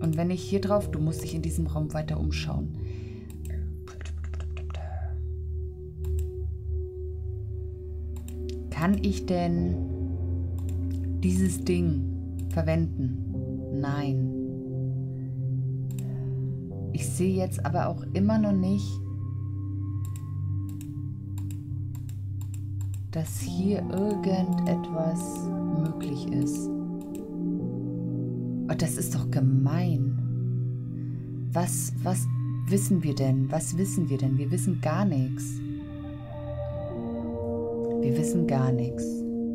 Und wenn ich hier drauf, du musst dich in diesem Raum weiter umschauen. Kann ich denn dieses Ding verwenden? Nein. Ich sehe jetzt aber auch immer noch nicht, dass hier irgendetwas möglich ist. Oh, das ist doch gemein. Was wissen wir denn? Was wissen wir denn? Wir wissen gar nichts. Wir wissen gar nichts.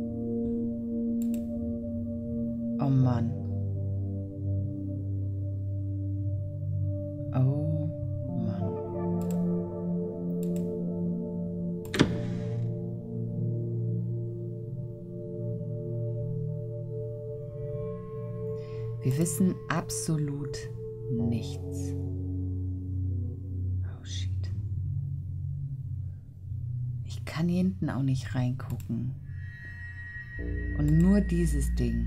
Oh Mann. Oh Mann. Wir wissen absolut nichts. Oh shit. Ich kann hier hinten auch nicht reingucken. Und nur dieses Ding.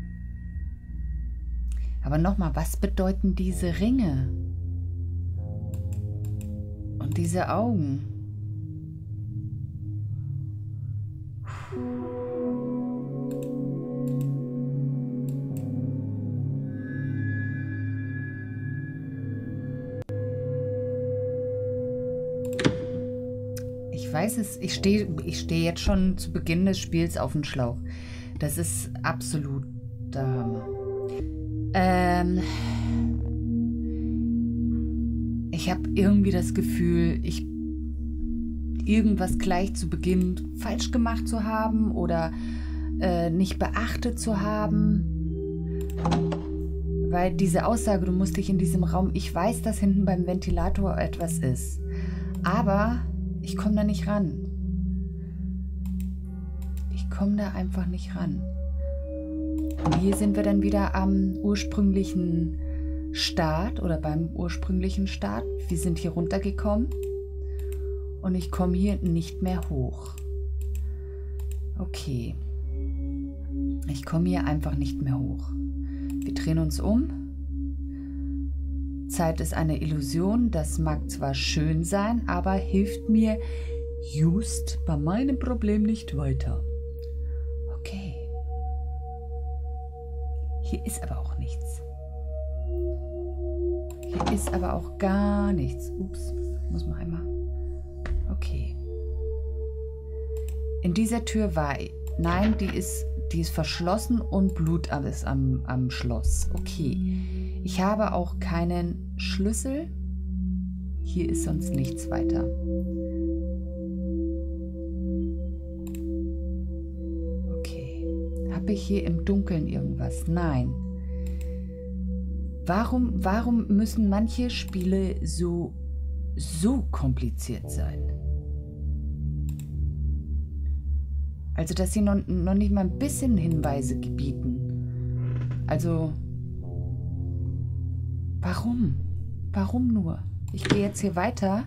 Aber nochmal, was bedeuten diese Ringe? Und diese Augen? Ich weiß es, ich stehe jetzt schon zu Beginn des Spiels auf dem Schlauch. Das ist absolut der Hammer. Ich habe irgendwie das Gefühl, irgendwas gleich zu Beginn falsch gemacht zu haben oder nicht beachtet zu haben. Weil diese Aussage, du musst dich in diesem Raum, ich weiß, dass hinten beim Ventilator etwas ist. Aber ich komme da nicht ran. Ich komme da einfach nicht ran. Und hier sind wir dann wieder am ursprünglichen Start oder beim ursprünglichen Start. Wir sind hier runtergekommen und ich komme hier nicht mehr hoch. Okay. Ich komme hier einfach nicht mehr hoch. Wir drehen uns um. Zeit ist eine Illusion. Das mag zwar schön sein, aber hilft mir just bei meinem Problem nicht weiter. Okay. Hier ist aber auch nichts. Hier ist aber auch gar nichts. Ups, muss man einmal. Okay. In dieser Tür war... Nein, die ist verschlossen und Blut ist am Schloss. Okay. Ich habe auch keinen Schlüssel. Hier ist sonst nichts weiter. Okay. Habe ich hier im Dunkeln irgendwas? Nein. Warum müssen manche Spiele so kompliziert sein? Also, dass sie noch nicht mal ein bisschen Hinweise bieten. Also, warum? Warum nur? Ich gehe jetzt hier weiter.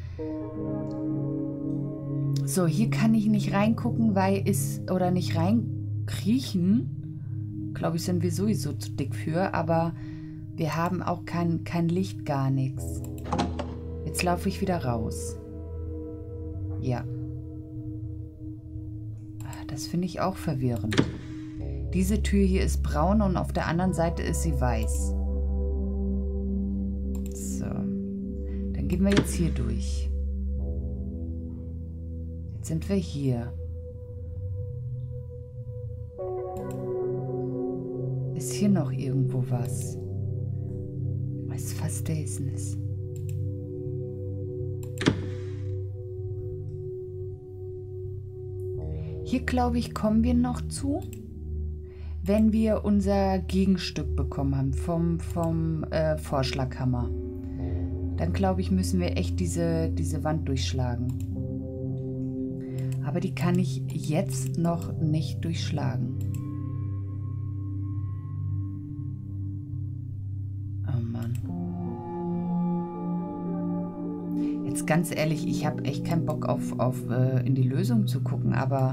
So, hier kann ich nicht reingucken, oder nicht reinkriechen. Glaube ich, sind wir sowieso zu dick für, aber wir haben auch kein Licht, gar nichts. Jetzt laufe ich wieder raus. Ja. Das finde ich auch verwirrend. Diese Tür hier ist braun und auf der anderen Seite ist sie weiß. So. Dann gehen wir jetzt hier durch. Jetzt sind wir hier. Ist hier noch irgendwo was? Was ist das? Hier, glaube ich, kommen wir noch zu, wenn wir unser Gegenstück bekommen haben vom Vorschlaghammer. Dann, glaube ich, müssen wir echt diese Wand durchschlagen. Aber die kann ich jetzt noch nicht durchschlagen. Oh Mann. Jetzt ganz ehrlich, ich habe echt keinen Bock in die Lösung zu gucken, aber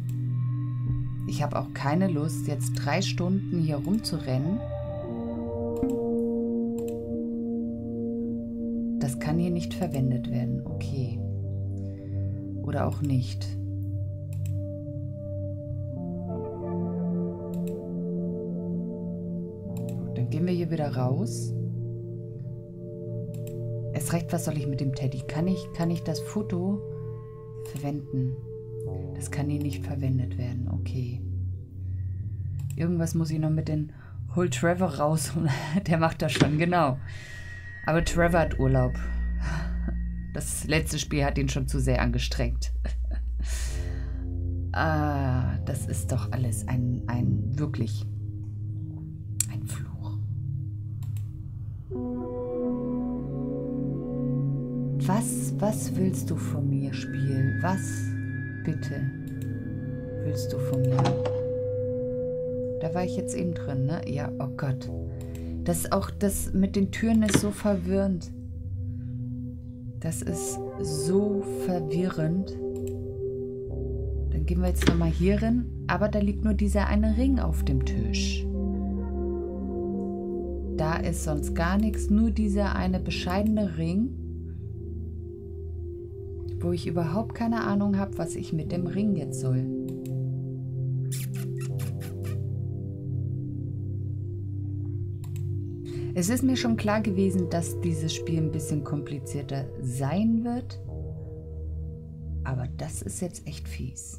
ich habe auch keine Lust, jetzt 3 Stunden hier rumzurennen Das kann hier nicht verwendet werden. Okay. Oder auch nicht. Dann gehen wir hier wieder raus. Erst recht, was soll ich mit dem Teddy? Kann ich das Foto verwenden? Das kann hier nicht verwendet werden. Okay. Irgendwas muss ich noch mit den Hol Trevor raus. Der macht das schon, genau. Aber Trevor hat Urlaub. Das letzte Spiel hat ihn schon zu sehr angestrengt. Das ist doch alles wirklich ein Fluch. Was willst du von mir, Spiel? Was, bitte, willst du von mir? Da war ich jetzt eben drin, ne? Ja, oh Gott. Das mit den Türen ist so verwirrend. Das ist so verwirrend. Dann gehen wir jetzt nochmal hier rein. Aber da liegt nur dieser eine Ring auf dem Tisch. Da ist sonst gar nichts. Nur dieser eine bescheidene Ring, wo ich überhaupt keine Ahnung habe, was ich mit dem Ring jetzt soll. Es ist mir schon klar gewesen, dass dieses Spiel ein bisschen komplizierter sein wird. Aber das ist jetzt echt fies.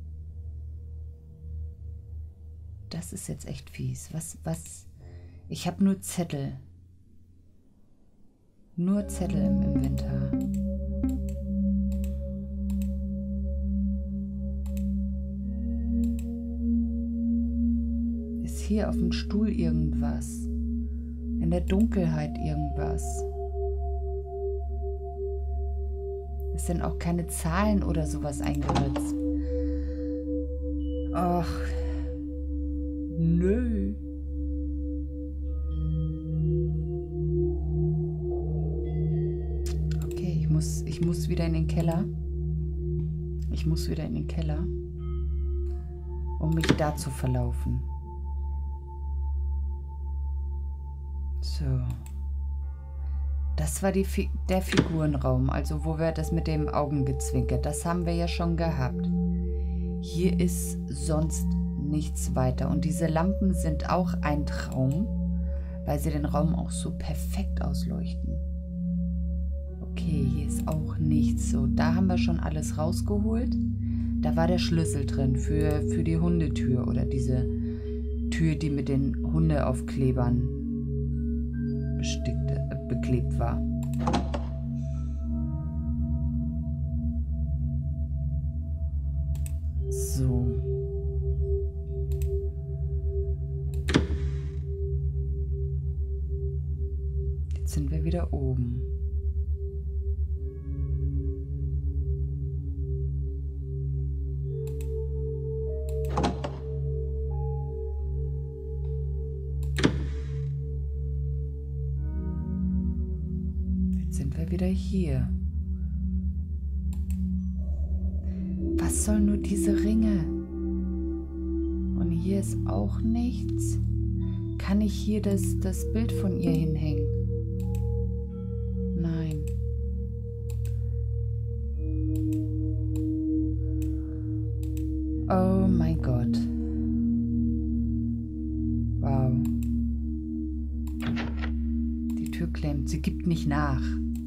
Das ist jetzt echt fies. Was? Ich habe nur Zettel. Nur Zettel im Inventar. Ist hier auf dem Stuhl irgendwas? In der Dunkelheit irgendwas. Es sind auch keine Zahlen oder sowas eingeritzt. Ach, nö. Okay, ich muss wieder in den Keller. Ich muss wieder in den Keller, um mich da zu verlaufen. So. Das war der Figurenraum, also wo wir das mit dem Augengezwinker, das haben wir ja schon gehabt. Hier ist sonst nichts weiter. Und diese Lampen sind auch ein Traum, weil sie den Raum auch so perfekt ausleuchten. Okay, hier ist auch nichts. So, da haben wir schon alles rausgeholt. Da war der Schlüssel drin für die Hundetür oder diese Tür, die mit den Hundeaufklebern beklebt war. So. Jetzt sind wir wieder oben. Wieder hier. Was sollen nur diese Ringe? Und hier ist auch nichts. Kann ich hier das Bild von ihr hinhängen? Nein. Oh mein Gott. Wow. Die Tür klemmt. Sie gibt nicht nach.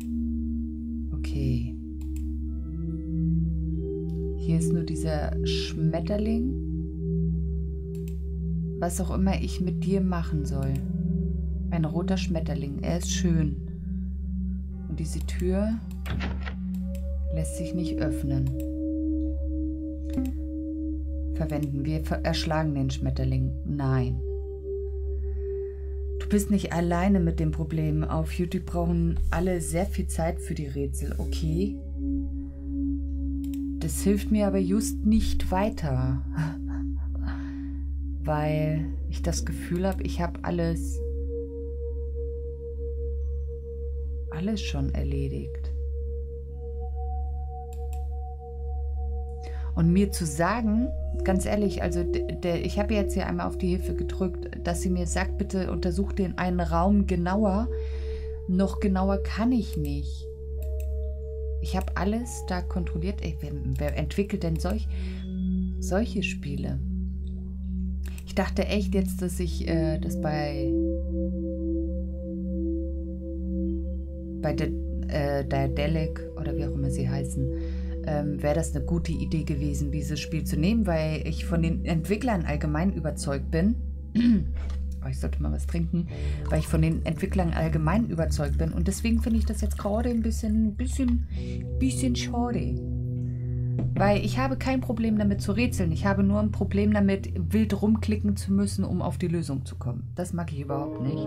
Okay. Hier ist nur dieser Schmetterling. Was auch immer ich mit dir machen soll. Ein roter Schmetterling. Er ist schön. Und diese Tür lässt sich nicht öffnen. Verwenden. Wir erschlagen den Schmetterling. Nein. Du bist nicht alleine mit dem Problem. Auf YouTube brauchen alle sehr viel Zeit für die Rätsel. Okay. Das hilft mir aber just nicht weiter. Weil ich das Gefühl habe, ich habe alles schon erledigt. Und mir zu sagen, ganz ehrlich, also ich habe jetzt hier einmal auf die Hilfe gedrückt, dass sie mir sagt, bitte untersuch den einen Raum genauer. Noch genauer kann ich nicht. Ich habe alles da kontrolliert. Ey, wer entwickelt denn solche Spiele? Ich dachte echt jetzt, dass ich das bei der Delic oder wie auch immer sie heißen, wäre das eine gute Idee gewesen, dieses Spiel zu nehmen, weil ich von den Entwicklern allgemein überzeugt bin. Oh, ich sollte mal was trinken, weil ich von den Entwicklern allgemein überzeugt bin. Und deswegen finde ich das jetzt gerade ein bisschen schade. Weil ich habe kein Problem damit zu rätseln. Ich habe nur ein Problem damit, wild rumklicken zu müssen, um auf die Lösung zu kommen. Das mag ich überhaupt nicht.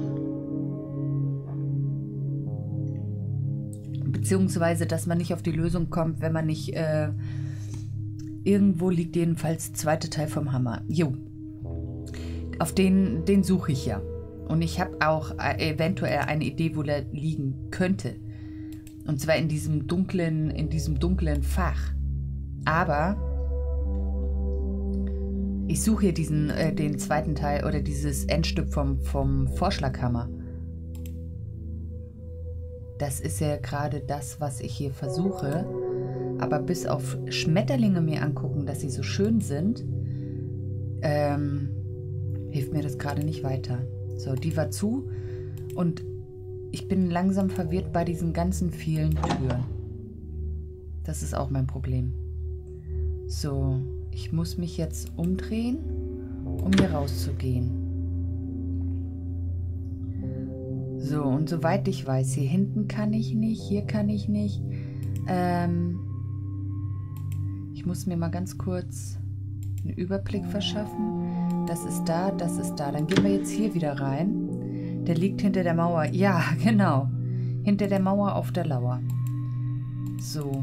Beziehungsweise, dass man nicht auf die Lösung kommt, wenn man nicht... irgendwo liegt jedenfalls der zweite Teil vom Hammer. Jo. Auf den suche ich ja. Und ich habe auch eventuell eine Idee, wo der liegen könnte. Und zwar in diesem dunklen Fach. Aber ich suche hier den zweiten Teil oder dieses Endstück vom Vorschlaghammer. Das ist ja gerade das, was ich hier versuche. Aber bis auf Schmetterlinge mir angucken, dass sie so schön sind, hilft mir das gerade nicht weiter. So, die war zu und ich bin langsam verwirrt bei diesen ganzen vielen Türen. Das ist auch mein Problem. So, ich muss mich jetzt umdrehen, um hier rauszugehen. So, und soweit ich weiß, hier hinten kann ich nicht, hier kann ich nicht. Ich muss mir mal ganz kurz einen Überblick verschaffen. Das ist da, das ist da. Dann gehen wir jetzt hier wieder rein. Der liegt hinter der Mauer. Ja, genau. Hinter der Mauer auf der Lauer. So.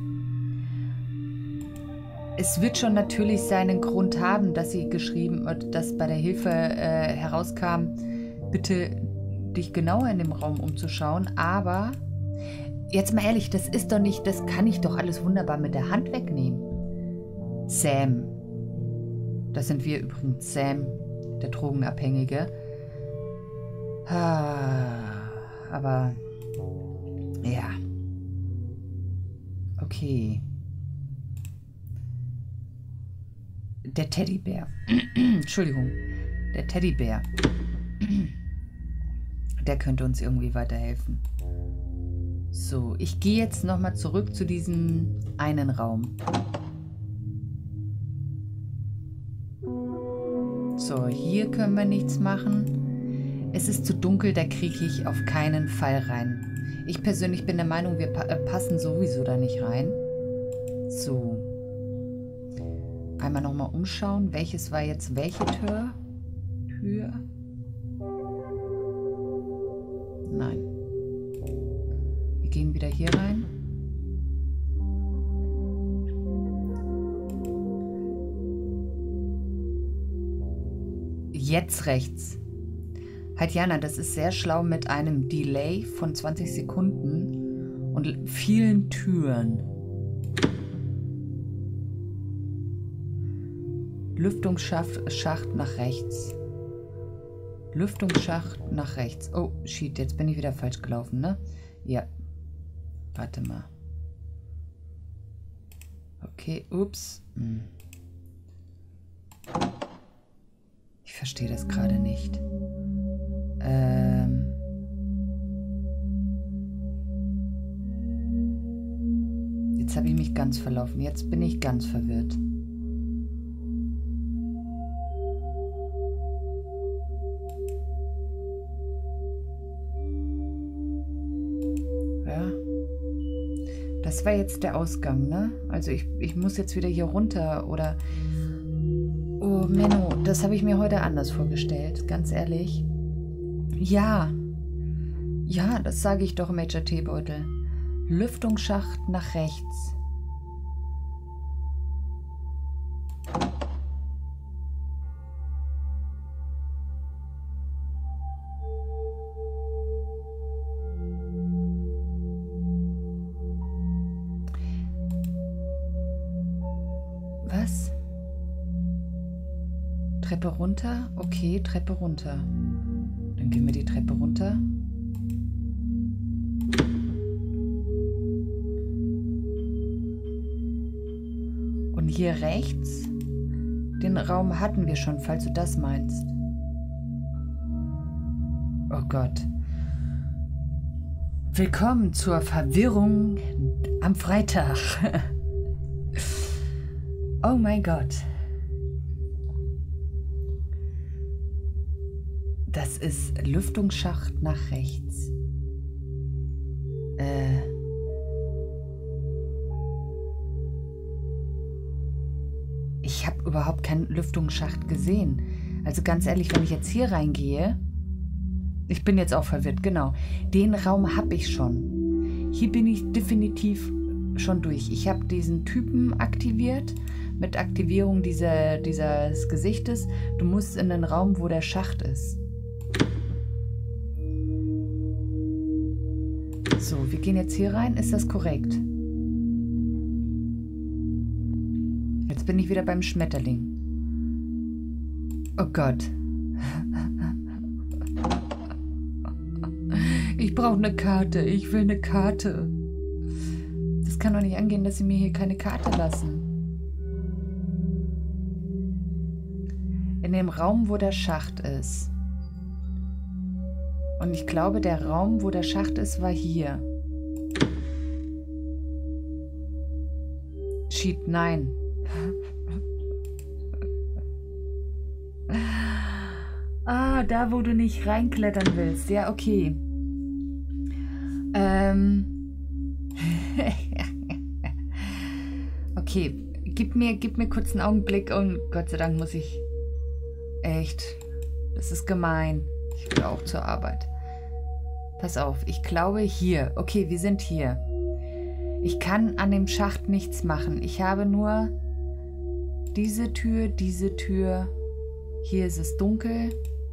Es wird schon natürlich seinen Grund haben, dass sie geschrieben hat, dass bei der Hilfe herauskam, bitte dich genauer in dem Raum umzuschauen. Aber, jetzt mal ehrlich, das ist doch nicht, das kann ich doch alles wunderbar mit der Hand wegnehmen. Sam. Das sind wir übrigens, Sam, der Drogenabhängige. Aber, ja. Okay. Der Teddybär. Entschuldigung. Der Teddybär. Der könnte uns irgendwie weiterhelfen. So, ich gehe jetzt nochmal zurück zu diesem einen Raum. So, hier können wir nichts machen. Es ist zu dunkel, da kriege ich auf keinen Fall rein. Ich persönlich bin der Meinung, wir passen sowieso da nicht rein. So. Einmal nochmal umschauen. Welches war jetzt welche Tür? Nein. Wir gehen wieder hier rein. Jetzt rechts. Hatjana, das ist sehr schlau mit einem Delay von 20 Sekunden und vielen Türen. Lüftungsschacht nach rechts. Lüftungsschacht nach rechts. Oh, shit, jetzt bin ich wieder falsch gelaufen, ne? Ja. Warte mal. Okay, ups. Ich verstehe das gerade nicht. Jetzt habe ich mich ganz verlaufen. Jetzt bin ich ganz verwirrt. Ja. Das war jetzt der Ausgang, ne? Also ich muss jetzt wieder hier runter oder... Oh, Menno, das habe ich mir heute anders vorgestellt, ganz ehrlich. Ja. Ja, das sage ich doch, Major Teebeutel. Lüftungsschacht nach rechts. Treppe runter? Okay, Treppe runter. Dann gehen wir die Treppe runter. Und hier rechts, den Raum hatten wir schon, falls du das meinst. Oh Gott. Willkommen zur Verwirrung am Freitag. Oh mein Gott. Das ist Lüftungsschacht nach rechts. Ich habe überhaupt keinen Lüftungsschacht gesehen. Also ganz ehrlich, wenn ich jetzt hier reingehe... Ich bin jetzt auch verwirrt, genau. Den Raum habe ich schon. Hier bin ich definitiv schon durch. Ich habe diesen Typen aktiviert mit Aktivierung dieses Gesichtes. Du musst in den Raum, wo der Schacht ist. So, wir gehen jetzt hier rein. Ist das korrekt? Jetzt bin ich wieder beim Schmetterling. Oh Gott. Ich brauche eine Karte. Ich will eine Karte. Das kann doch nicht angehen, dass sie mir hier keine Karte lassen. In dem Raum, wo der Schacht ist. Und ich glaube, der Raum, wo der Schacht ist, war hier. Cheat, nein. Ah, da, wo du nicht reinklettern willst. Ja, okay. Okay, gib mir kurz einen Augenblick und Gott sei Dank muss ich... Echt, das ist gemein. Ich will auch zur Arbeit. Pass auf, ich glaube hier. Okay, wir sind hier. Ich kann an dem Schacht nichts machen. Ich habe nur diese Tür, diese Tür. Hier ist es dunkel.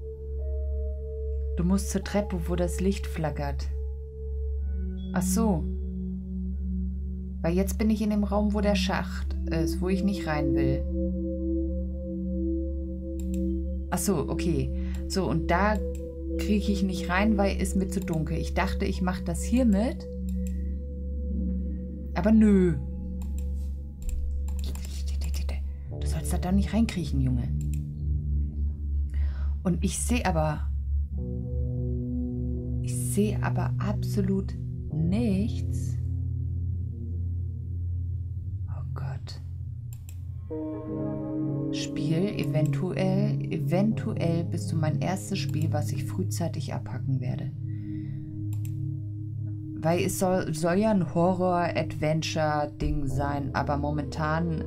Du musst zur Treppe, wo das Licht flackert. Ach so. Weil jetzt bin ich in dem Raum, wo der Schacht ist, wo ich nicht rein will. Ach so, okay. So, und da kriege ich nicht rein, weil es mir zu dunkel. Ich dachte, ich mache das hier mit. Aber nö. Du sollst da nicht reinkriechen, Junge. Und ich sehe aber absolut nichts. Oh Gott. Spiel, eventuell bist du mein erstes Spiel, was ich frühzeitig abhacken werde. Weil es soll ja ein Horror-Adventure-Ding sein, aber momentan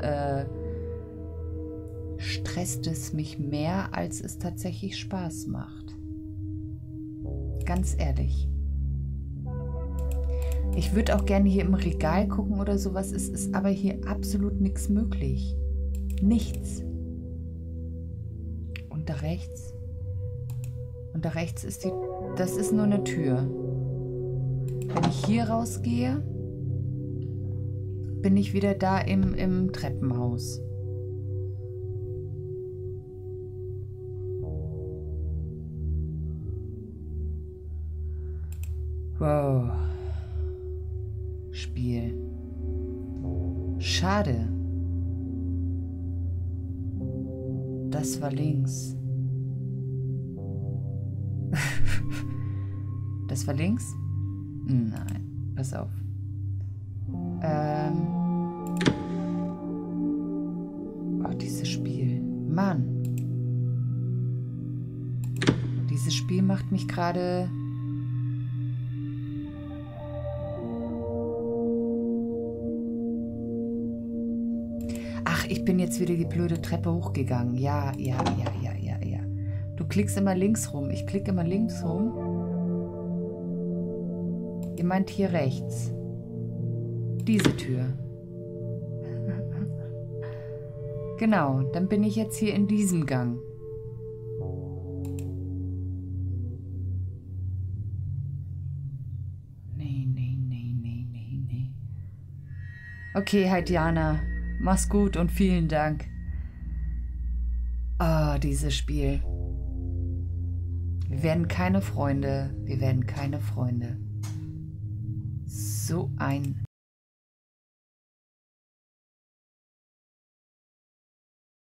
stresst es mich mehr, als es tatsächlich Spaß macht. Ganz ehrlich. Ich würde auch gerne hier im Regal gucken oder sowas. Es ist aber hier absolut nichts möglich. Nichts. Und da rechts? Und da rechts ist das ist nur eine Tür. Wenn ich hier rausgehe, bin ich wieder da im Treppenhaus. Wow. Spiel. Schade. Das war links. Das war links? Nein, pass auf. Oh, dieses Spiel. Mann. Dieses Spiel macht mich gerade... Ach, ich bin jetzt wieder die blöde Treppe hochgegangen. Ja. Du klickst immer links rum. Ich klicke immer links rum. Ihr meint hier rechts. Diese Tür. Genau, dann bin ich jetzt hier in diesem Gang. Nee. Okay, Heidjana. Mach's gut und vielen Dank. Ah, dieses Spiel. Wir werden keine Freunde. Wir werden keine Freunde. So ein